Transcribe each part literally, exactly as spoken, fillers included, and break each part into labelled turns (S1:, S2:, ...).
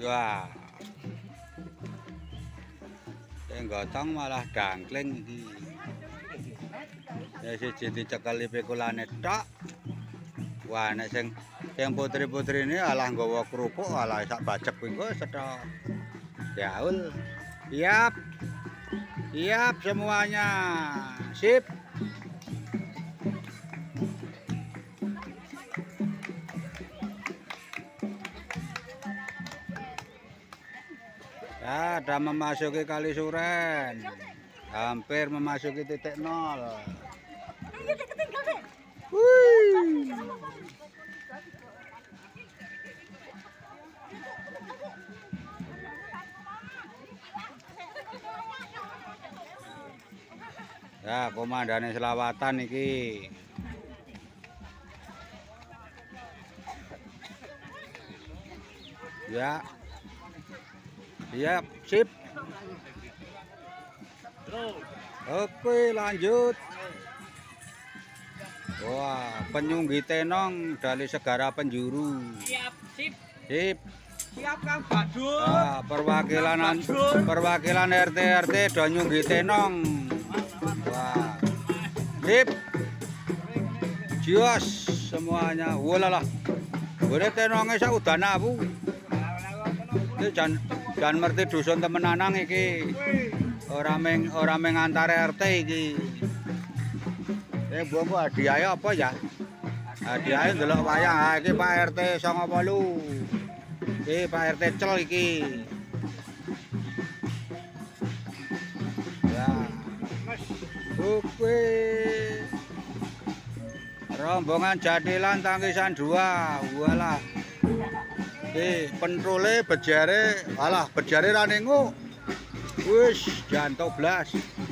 S1: Wah. Sing gotong malah dangkling iki. Ya siji dicekel pikulane tok. Wah nek sing sing putri-putri ini alah nggawa kerupuk alah sak bajek kuwi kok setok. Yaul. Siap. Siap semuanya. Sip. Ya, ada memasuki Kali Suren, hampir memasuki titik nol. Wih. Ya, komandannya selawatan iki. Ya. Siap, sip. Oke, lanjut. Wah, penyunggi tenong dari Segara Penjuru.
S2: Siap, sip.
S1: Sip.
S2: Siap Kang Badut.
S1: Nah, perwakilan perwakilan R T R T do nyunggi tenong. Wah. Sip. Jios semuanya. Walalah. Boleh tenongnya sak udan aku. Iki jan jan merti dusun temenanang iki. Ora meng ora meng antare R T iki. Eh mbok hadiah apa ya? Hadiah ndelok wayang. Ha iki Pak R T songo wolu. Iki Pak R T Cel iki. Ya. Oke. Rombongan Jadilan Tangkisan dua. Walah. Eh, pentrole bejare, alah bejare ra nengok. Wis, jantung blas.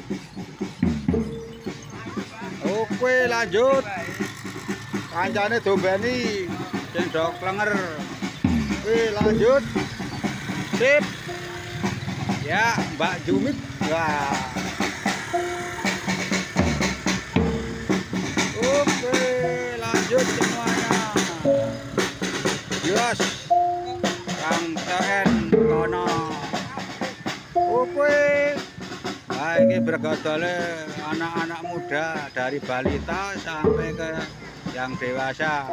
S1: Oke, lanjut. Kancane dombeni sing do klenger. Oke, lanjut. Sip. Ya, Mbak Jumit. Wah. Oke, lanjut semuanya. Yes. Kang T N kono. Oke. Nah, ini bergotole anak-anak muda dari balita sampai ke yang dewasa.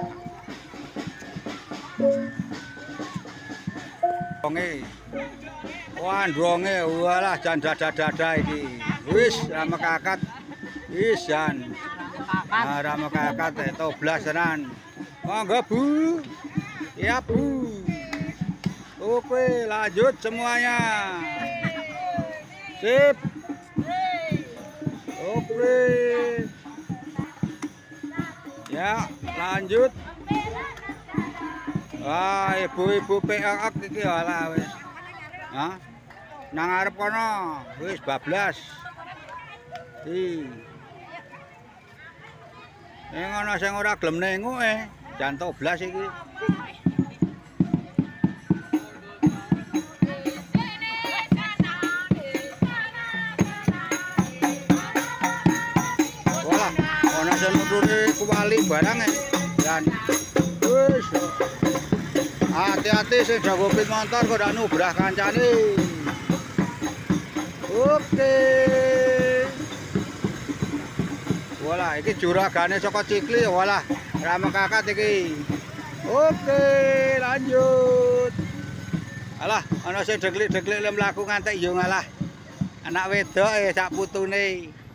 S1: Ndronge. Wah, ndronge walah jan dada-dada iki. Wis rame kakat. Wis jan. Nah, rame kakat toblas tenan. Monggo Bu. Ya Bu. Oke, lanjut semuanya. Sip. Oke. Ya, lanjut. Wah, ibu-ibu P A K iki walah wis. Hah? Nang arep kono wis bablas. Iki. Ning ana sing ora gelem nengok eh, jan toblas iki. Kuali barang eh dan wis hati-hati sing jago pit motor kok ndak nubrah kancane. Oke. Wala iki juragane saka Cikli wala rame kakat iki. Oke, lanjut. Alah, ana sing deglik-deglik le mlaku ngantek yo ngalah. Anak wedok eh sak putune.